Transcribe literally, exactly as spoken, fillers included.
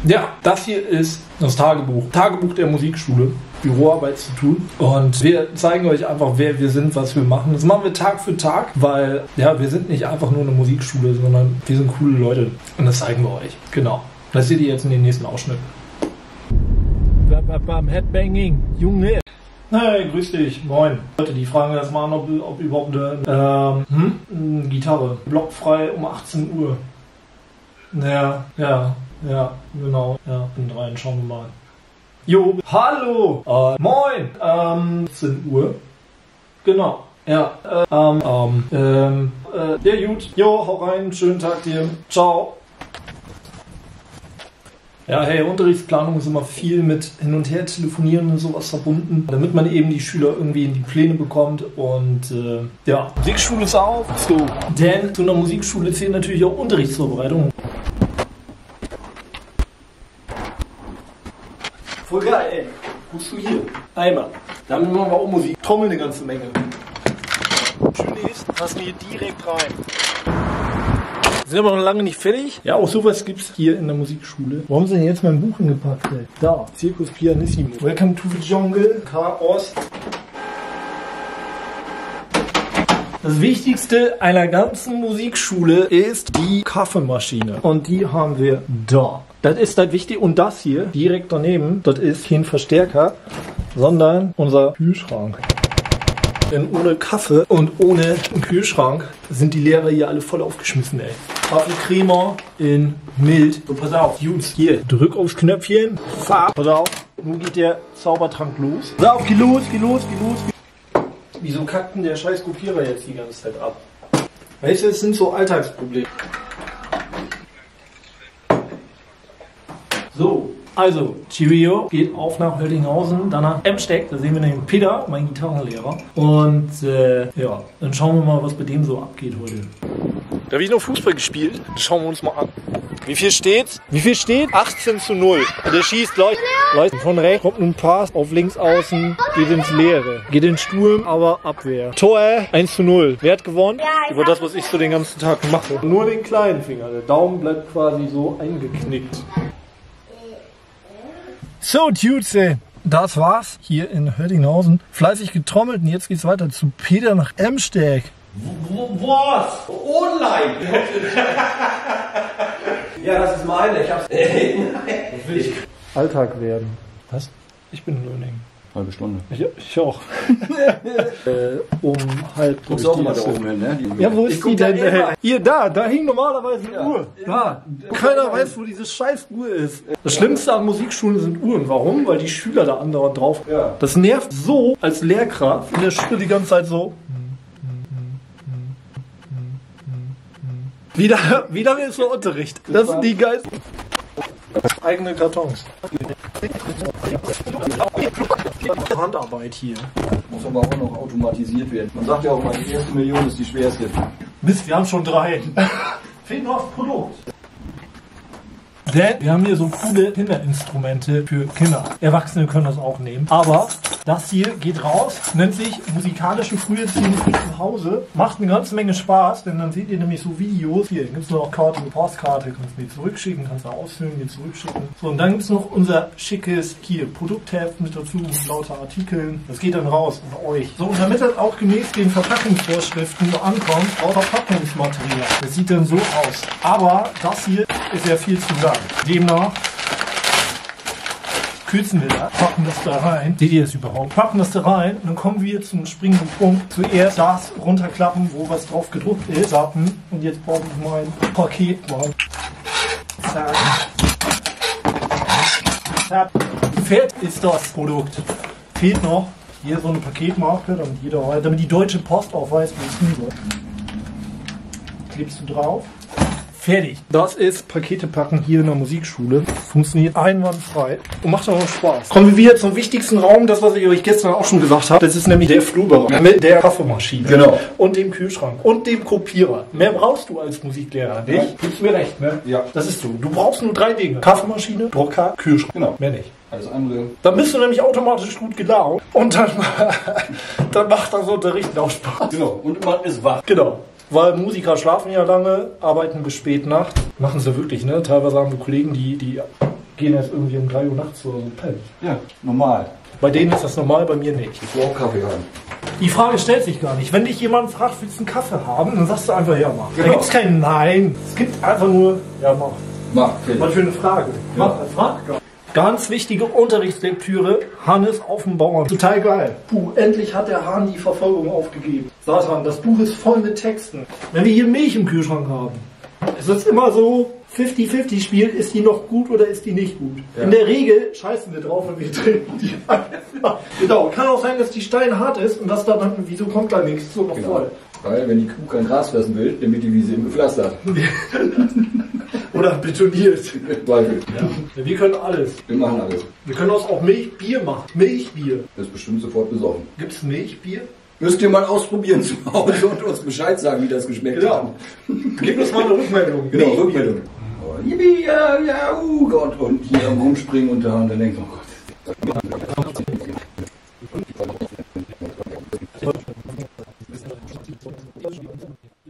Ja, das hier ist das Tagebuch. Tagebuch der Musikschule. Büroarbeit zu tun. Und wir zeigen euch einfach, wer wir sind, was wir machen. Das machen wir Tag für Tag, weil ja, wir sind nicht einfach nur eine Musikschule, sondern wir sind coole Leute. Und das zeigen wir euch. Genau. Das seht ihr jetzt in den nächsten Ausschnitten. Beim Headbanging, Junge. Hey, grüß dich, moin. Leute, die fragen erst mal an, ob, ob überhaupt eine ähm, hm? Gitarre. Blockfrei um achtzehn Uhr. Ja, ja, ja, genau. Ja, bin rein, schauen wir mal. Jo, hallo, äh, moin, ähm, achtzehn Uhr. Genau, ja, äh, ähm, ähm, ähm, äh, ja gut. Jo, hau rein, schönen Tag dir. Ciao. Ja, hey, Unterrichtsplanung ist immer viel mit hin und her telefonieren und sowas verbunden, damit man eben die Schüler irgendwie in die Pläne bekommt und äh, ja, Musikschule ist auf. So, denn zu einer Musikschule zählt natürlich auch Unterrichtsvorbereitung. Voll geil, ey. Guckst du hier? Einmal. Damit machen wir auch Musik. Trommel eine ganze Menge. Schön ist, passen wir hier direkt rein. Sind aber noch lange nicht fertig. Ja, auch sowas gibt's hier in der Musikschule. Warum sind denn jetzt mein Buch hingepackt, ey? Da, Circus Pianissimo. Welcome to the Jungle, Chaos. Das Wichtigste einer ganzen Musikschule ist die Kaffeemaschine. Und die haben wir da. Das ist das Wichtige. Und das hier, direkt daneben, das ist kein Verstärker, sondern unser Kühlschrank. Denn ohne Kaffee und ohne Kühlschrank sind die Lehrer hier alle voll aufgeschmissen, ey. Kaffeecremer in mild. So, pass auf, Jungs, hier, drück aufs Knöpfchen, fahr, pass auf, nun geht der Zaubertrank los. Pass auf, geh los, geh los, geh los. Geh. Wieso kackt denn der scheiß Kopierer jetzt die ganze Zeit ab? Weißt du, es sind so Alltagsprobleme. So, also, Cheerio geht auf nach Höltinghausen, dann nach Emsteck, da sehen wir den Peter, mein Gitarrenlehrer. Und äh, ja, dann schauen wir mal, was bei dem so abgeht heute. Da habe ich noch Fußball gespielt, das schauen wir uns mal an. Wie viel steht's? Wie viel steht? achtzehn zu null. Und der schießt Leute. Leute von rechts, kommt ein Pass auf links außen, geht ins Leere. Geht in Sturm, aber Abwehr. Tor eins zu null. Wer hat gewonnen? Ja, über das, was ich so den ganzen Tag mache. Nur den kleinen Finger. Der Daumen bleibt quasi so eingeknickt. So, Dudes, das war's hier in Höltinghausen. Fleißig getrommelt und jetzt geht's weiter zu Peter nach Emsteck. Was? Online? Ja, das ist meine. Ich hab's. Nein. Alltag werden. Was? Ich bin Learning. Halbe Stunde. Ich, ich auch. äh, um halb. Guckst du auch immer da oben hin, ne? Die ja, wo ist die denn? Äh, hier, da, da hing normalerweise eine ja. Uhr. Da. Keiner weiß, wo diese scheiß Uhr ist. Das Schlimmste an Musikschulen sind Uhren. Warum? Weil die Schüler da andauernd drauf. Ja. Das nervt so als Lehrkraft in der Schule die ganze Zeit so. Wieder, wieder ist so Unterricht. Das sind die geilsten. Eigene Kartons. Handarbeit hier. Muss aber auch noch automatisiert werden. Man sagt ja auch mal, die erste Million ist die schwerste. Mist, wir haben schon drei. Fehlt noch das Produkt. Denn wir haben hier so coole Kinderinstrumente für Kinder. Erwachsene können das auch nehmen. Aber das hier geht raus, nennt sich musikalische Früherziehung für zu Hause. Macht eine ganze Menge Spaß, denn dann seht ihr nämlich so Videos. Hier gibt es noch Karte, eine Postkarte, kannst du mir zurückschicken, kannst du ausfüllen, mir zurückschicken. So, und dann gibt es noch unser schickes hier Produktheft mit dazu, mit lauter Artikeln. Das geht dann raus an euch. So, und damit das auch gemäß den Verpackungsvorschriften so ankommt, auch Verpackungsmaterial. Das sieht dann so aus. Aber das hier ist ja viel zu lang. Demnach kürzen wir das, packen das da rein. Seht ihr das überhaupt? Packen das da rein und dann kommen wir zum springenden Punkt. Zuerst das runterklappen, wo was drauf gedruckt ist. Zappen. Und jetzt brauche ich mein Paket mal. Zack. Zack. Fett ist das Produkt. Fehlt noch hier so eine Paketmarke, damit jeder weiß, damit die Deutsche Post auch weiß, wo es hin wird. Klebst du drauf. Fertig. Das ist Pakete packen hier in der Musikschule. Funktioniert einwandfrei und macht auch Spaß. Kommen wir wieder zum wichtigsten Raum, das was ich euch gestern auch schon gesagt habe. Das ist nämlich der Flurbereich mit der Kaffeemaschine. Genau. Und dem Kühlschrank und dem Kopierer. Mehr brauchst du als Musiklehrer nicht. Ja. Gibst du mir recht, ne? Ja. Das ist so. Du brauchst nur drei Dinge. Kaffeemaschine, Drucker, Kühlschrank. Genau. Mehr nicht. Alles andere. Dann bist du nämlich automatisch gut gelaunt und dann, dann macht das Unterrichten auch Spaß. Genau. Und man ist wach. Genau. Weil Musiker schlafen ja lange, arbeiten bis spät Nacht. Machen sie wirklich, ne? Teilweise haben wir Kollegen, die, die gehen erst irgendwie um drei Uhr nachts oder so pennen. Ja, normal. Bei denen ist das normal, bei mir nicht. Ich will auch Kaffee haben. Die Frage stellt sich gar nicht. Wenn dich jemand fragt, willst du einen Kaffee haben, dann sagst du einfach, ja, mach. Da Genau. gibt es kein Nein. Es gibt einfach nur, ja, mach. Mach, Was fertig. für eine Frage. Ja. Mach, frag. Ganz wichtige Unterrichtslektüre, Hannes auf dem Bauern. Total geil. Puh, endlich hat der Hahn die Verfolgung aufgegeben. Satan, das Buch ist voll mit Texten. Wenn wir hier Milch im Kühlschrank haben, es ist immer so fünfzig fünfzig Spiel, ist die noch gut oder ist die nicht gut? Ja. In der Regel scheißen wir drauf und wir trinken die einfach. Genau, kann auch sein, dass die steinhart ist und dass da dann, wieso kommt da nichts, so noch Genau. voll. Weil, wenn die Kuh kein Gras fressen will, dann wird die Wiese eben gepflastert. Oder betoniert. Zweifel. Ja, wir können alles. Wir machen alles. Wir können uns auch Milchbier machen. Milchbier. Das ist bestimmt sofort besoffen. Gibt es Milchbier? Müsst ihr mal ausprobieren zu Hause und uns Bescheid sagen, wie das geschmeckt Genau. hat. Gib uns mal eine Rückmeldung. Genau, Milchbier. Rückmeldung. Oh, yippie, ja, ja, uh, Gott. Und hier am Rumspringen und da und dann denkst du, oh Gott.